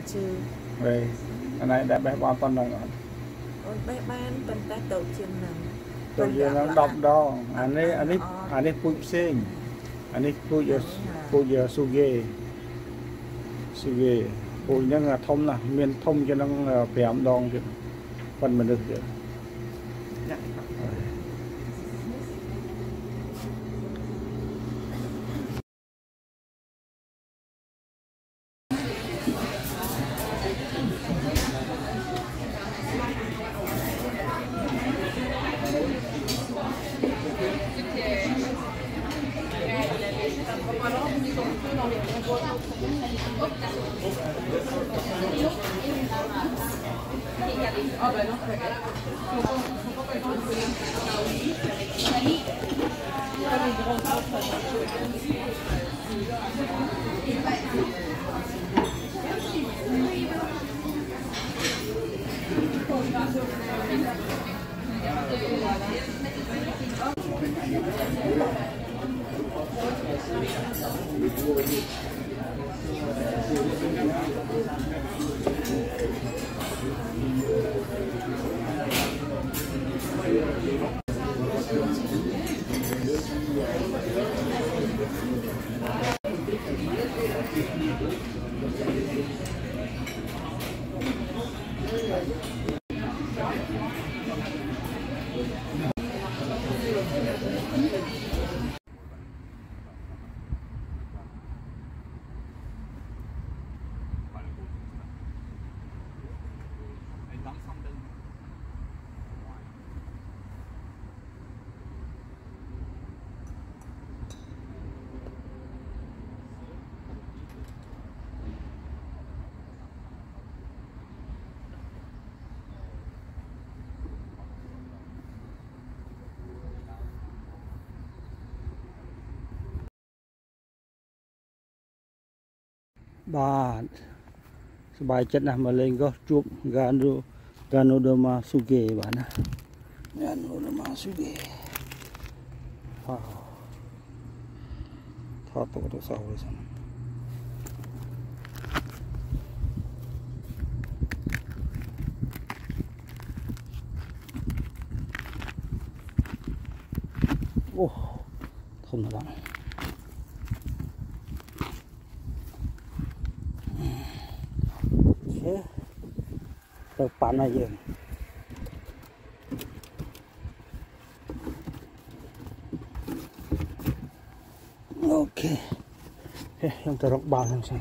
chứ về cái này đã bé bao con này rồi bé ban bên ta tàu chân tàu chân nó đọc đó anh ấy pui xinh anh ấy pui giờ suge pui nhưng là thông là miền thông cho nó bẻm đòn chứ phần mình được chứ bà bài chất nào mà lên có chụp Ganodoma Suge bạn ạ Ganodoma Suge wow thọ tổ tổ sau rồi xong ô không là bạn tờ pan này giờ ok yang terok bang sang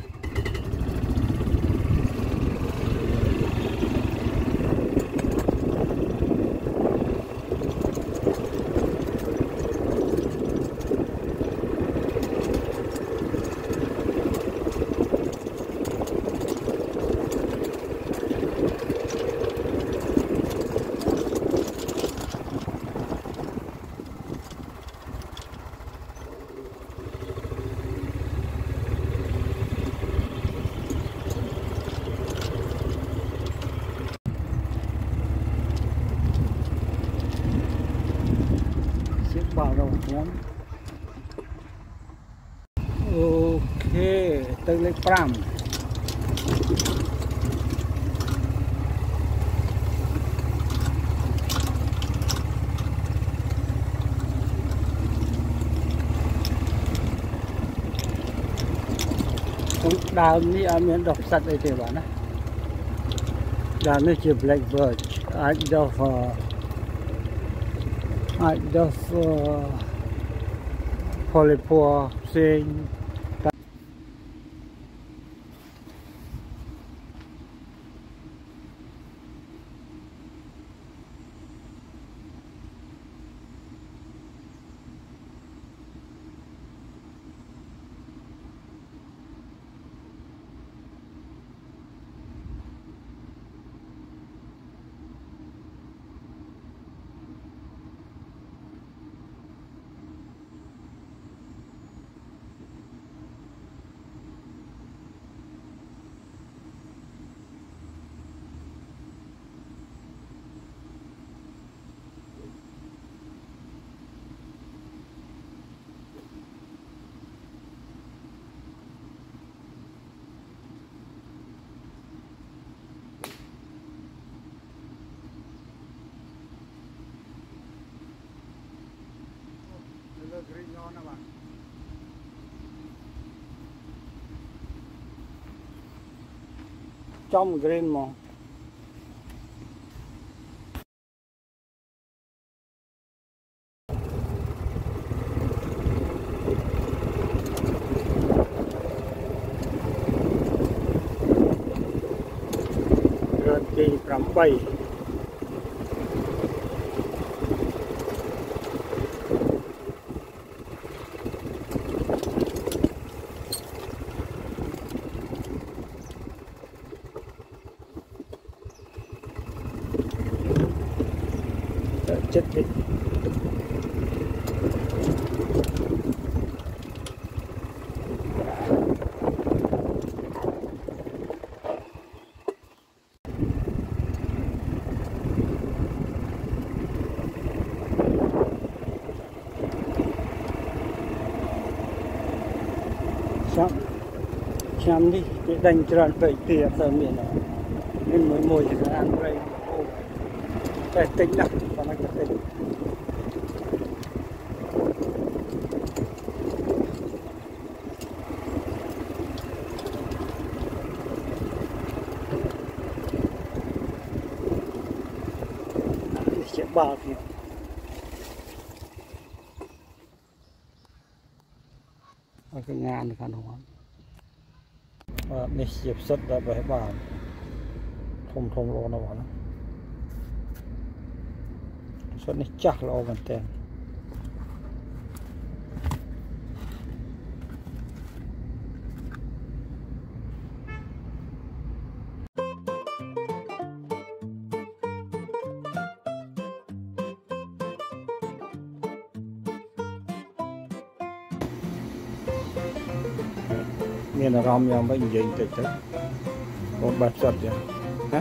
vào rồi nhóm ok tới lấy pram đào ní miền độc sạch đây thì bạn á đào ní chỉ blackbird ai đọc polypore xinh trong green mà đi làm bay chết đi chăm đi để đánh tròn vậy thì ở miền này nên mới mồi thì ăn đây để tính đặc còn anh có tính sẽ bao thì cái ngàn khăn hóaนี่เสียบสดได้ไปบ้านทมโลนะวะนะสดนี่จักเรามันแต่งมีนารอมยังไม่ยิงติดเลยผมแบบสดอย่างฮะ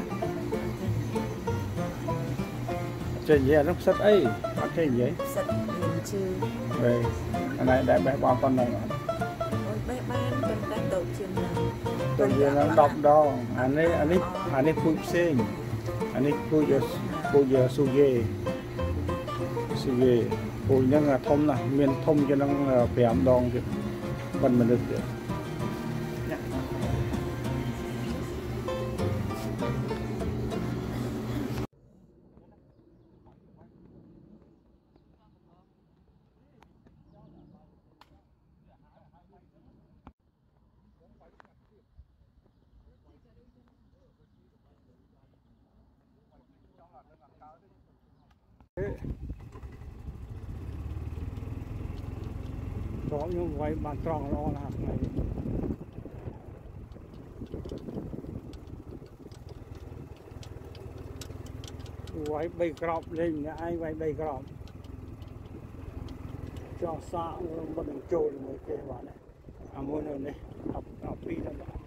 จะเยอะลูกสดเอ้ยเอาแค่เยอะสดชื่อ đây cái này để bé bao con này bé bán bên cái tổ chim nào tôi giờ nó đọc đó anh ấy pui sen anh ấy pui giờ suge pui những là thông này miền thông cho nó bẻm đòn chứ mình được được có những quay bàn tròn lo là này quay bay crop lên ai quay bay crop cho xa nó bắt đầu trôi mới kêu vào này à muốn này học đi là